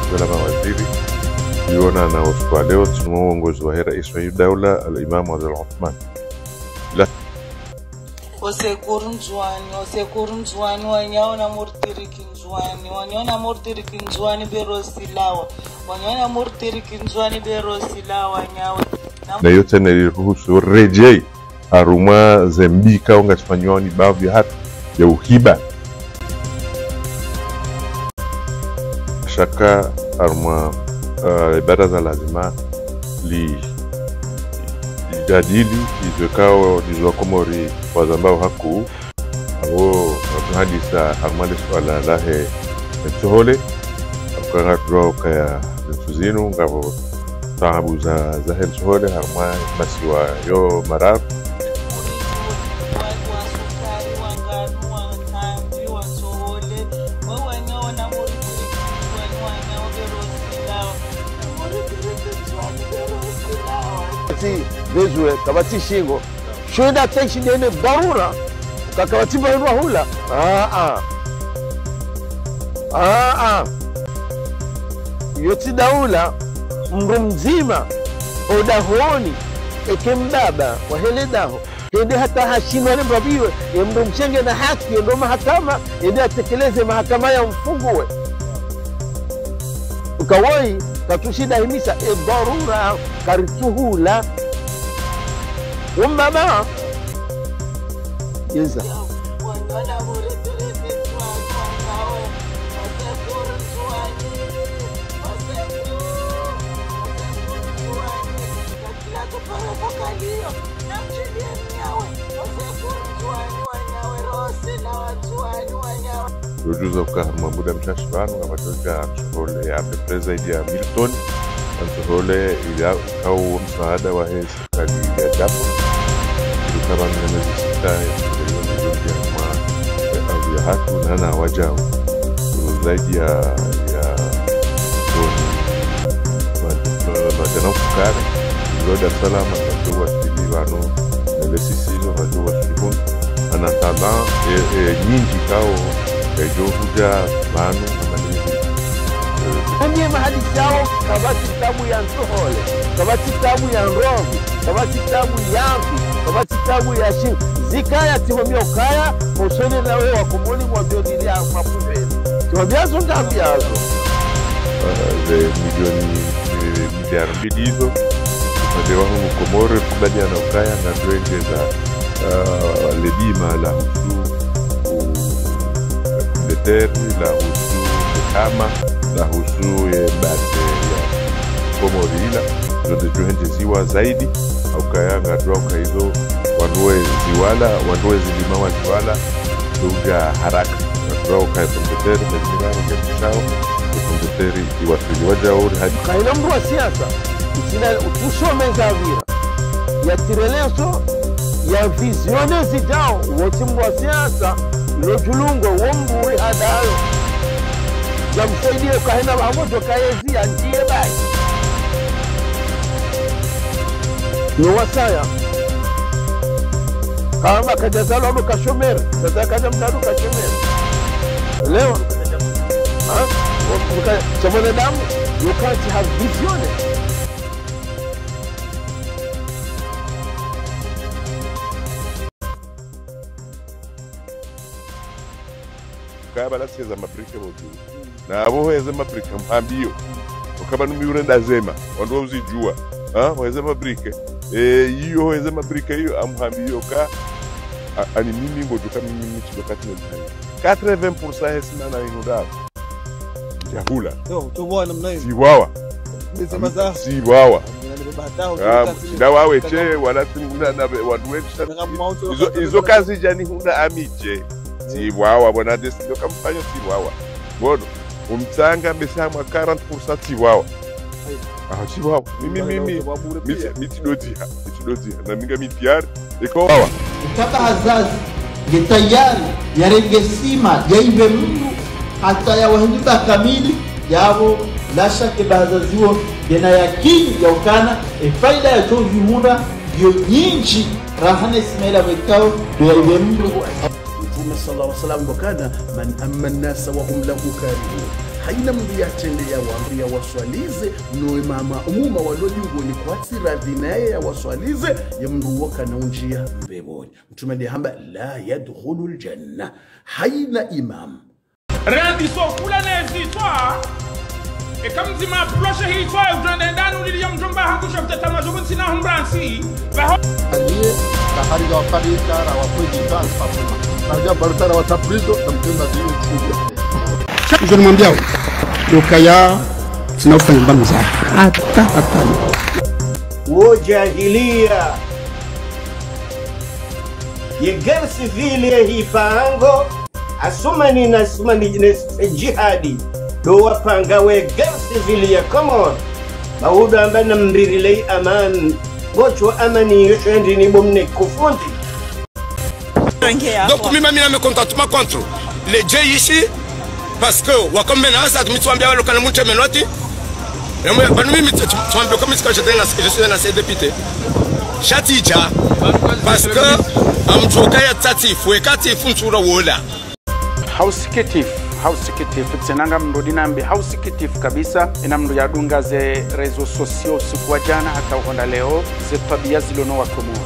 wala mawaziri liona na usiku leo tunamuomba uongozi wa rais wa daula al-Imam Abdul Uthman. Osekurunzwani wanyaona murtirikinzwani wanyona murtirikinzwani berosilawa wanyona murtirikinzwani berosilawa nyawe na yote niliruhusu rejei aruma zembika ungachifanywa ni baadhi ya hatu ya uhiba shaka aruma ibada za lazima jadili izwekao nizokomori wazambao haku abo hadisa hamali swala lahe mtuhole akanga draw kaya tuzinu ngabo sahabu za hentuhole harma masiwa yo marab bezwe kabati shingo shoda tension ene darura kakawati barua hula yoti daula mru mzima odahoni ekembaba waheledaho ende hata hashinwa ne babiwe mru mchenge na haki ndo mahakama ende atekeleze mahakama ya mfunguwe ukawoi katushida himisa darura karituhula Mama, yes. Rujuza kwa muda mshashibanu amatoka mshahole ya president ya Milton mshahole ya kau msaada wa serikali ya Japo kama miezi 6 ya hatu nana wajao zaidi ya majana fukara Dar es Salaam watu silivano nesisizo watu shikun ana tanda nyingi kao ejohuja banu Ndiye mahadisi yao kabati tabu ya Nsohole, kabati tabu ya Nrovi, kabati tabu ya Amfi, kabati tabu ya Shin. Zikaya tihomia ukaya, usone na wewe wakumuni mwabiyonilia mapumeni. Tihomia zongambiazo. Milioni mbili hizo. Upande wa humu Komoro kubali na ukaya na tuengeza ledima la husu leteri la husu kama la husu bate ya Komorila zote juhende ziwa zaidi au kayanga droka hizo wanue ziwala wanue zilima wa ziwala duga haraka droka ya kompeteri na ngechao kompeteri iwasili wajauri hadi kaina mdu wa siasa utusomeza vira ya tireleso ya visione zijao wote mdu wa siasa ilojulungo womburi hadayo ya msaidie ukahena wahamoto kaezi anjie bai ni wasaya kama kajazalo amu kashomere kaja mdadu kashomere leo chamone damu you can't have vision kaba lasiza mabrike modu na abo heze mabrike mpambio ukaba numiure ndazema wando uzijua heze mabrike iyo heze mabrike iyo amhambio ka ani mimi ngojuka mimi chikokati na 80% hesina na inudao jahula tubona mnayo siwawa nisema za siwawa sidawa weche wala tuna na waduwe izo kazi jani huna amiche siwawa bona desi ndo kamfanya siwawa bono umtanga mesamwa 40% siwawa siwawa mimi mitidodia na minga mitiari iko wawa kaka hazazi ye tayari yarengesima yaibe mtu hata ya wahendiba kamili yabo la shaka bazaziwo yana yakini ya ukana faida ya tozi munda yo nyinji rahana Ismaila wekao yaibe mtu Mtume sallallahu alaihi wasallam wakana man amma an-nas wa hum lahu karihun haina mndu yatende ya wamri ya waswalize noe mama umuma waloliugo ni kwatsira dhinaye ya waswalize ya mndu woka na unjia mbeboni mtume hamba la yadkhulu aljanna haina imam Rendi so kula nezitwa e kamzima plosha hitwa ujende ndani ulilia mjomba hakusha mtetama jogun sina humbransi aliye kahari wa karita ra wa kwezi dance papuma naja bartara wa taprizo tamtenda diyo chuja je mwambia ukaya sinafanya mbanu za hata wo jahilia yeger civile hipango asumani na sumani jihadi do wapanga we ger civile ya common bauda ambana mbirilei aman Bocho amani yoshendi ni bomne kufundi. Donc mimi na contentement contre les J ici parce que wakome na asa tumitwambia wale kana mtu menoti. Banu mimi tuambia comme quand je suis dans ces députés. Chatija parce que amjoka ya tatifu ekatifu ntsura wola. Hausikitif tsenanga mndo dinambi hausikitif kabisa ina mndo yadunga ze rezo sosio siku wa jana hata ukonda leo ze tabia zilono wakomoa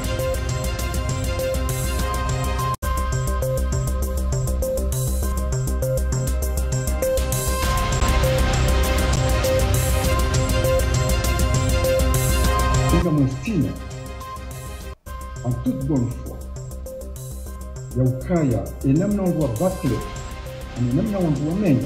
Nous m'estime en toute bonne foi Yaukaya et namna on voit battre namna wamenya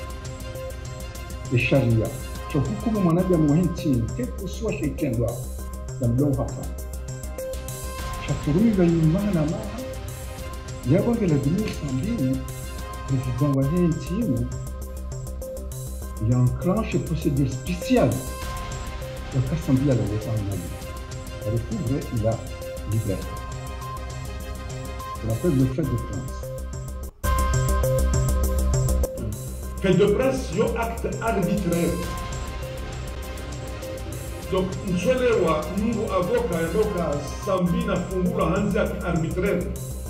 sharia cho hukumu mwanadamu wa nchi kepo swa sheikendwa ya mlao hapa chaturumi nyumbani na mama yabo ngela dunia sambini président wa nchi il enclenche procédure spéciale ya kasambia la wetangani recouvre la liberté on appelle le fait de France. Fait de presse, yo acte arbitraire. Donc, mswelewa mungu avoka yadoka sambina fungula hanzi arbitraire.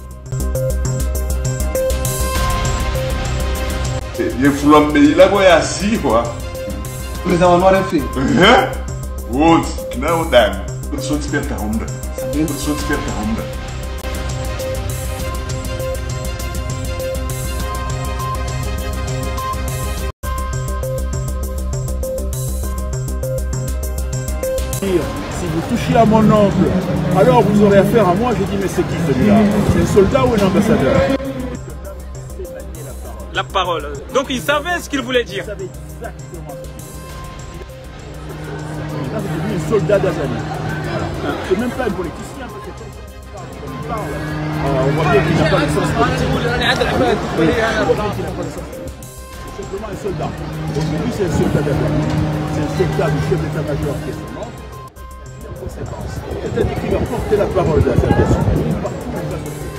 Ye flambe ilago ya siwa. Presa wanware fi. Wood, knao dam. So tsperta honda. Sabendo so tsperta honda. Si vous touchez à mon oncle, alors vous aurez affaire à moi. J'ai dit mais c'est qui celui-là? C'est un soldat ou un ambassadeur? La parole. Donc il savait ce qu'il voulait dire. Il savait exactement ce qu'il voulait dire. C'est devenu un soldat d'Azali. Voilà. C'est même pas un politicien, parce que il parle. On voit bien qu'il n'a pas de sens politique. C'est simplement un soldat. Donc lui c'est un soldat d'Azali. C'est un soldat du chef d'état-major qui est son nom. C'est-à-dire qu'il va porter la parole de la